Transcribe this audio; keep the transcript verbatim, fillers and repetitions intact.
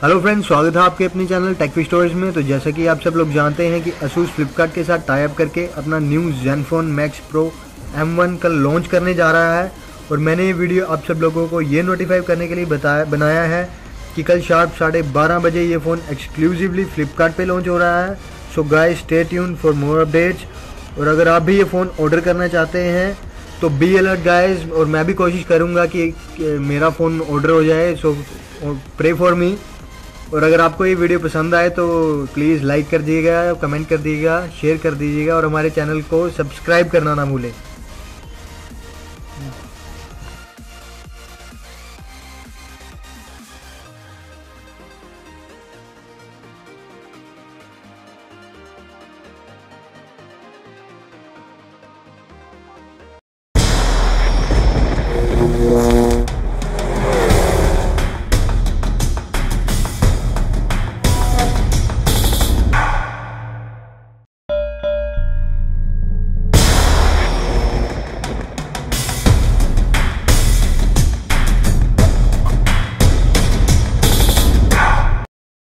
Hello friends, स्वागत है आपके अपने चैनल टेक स्टोरेज में। तो जैसा कि आप सब लोग जानते हैं कि असूस फ्लिपकार्ट के साथ टाई अप करके अपना new Zenfone Max Pro M one कल लॉन्च करने जा रहा है। और मैंने ये वीडियो आप सब लोगों को ये नोटिफाई करने के लिए बताया बनाया है कि कल शार्प साढ़े बारह बजे ये फ़ोन एक्सक्लूसिवली फ्लिपकार्ट पे लॉन्च हो रहा है। So guys stay tune for more updates. और अगर आप भी ये फ़ोन ऑर्डर करना चाहते हैं तो बी अलर्ट गाइस, और मैं भी कोशिश करूँगा कि, कि मेरा फ़ोन ऑर्डर हो जाए। So pray for me. और अगर आपको ये वीडियो पसंद आए तो प्लीज़ लाइक कर दीजिएगा, कमेंट कर दीजिएगा, शेयर कर दीजिएगा और हमारे चैनल को सब्सक्राइब करना ना भूलें।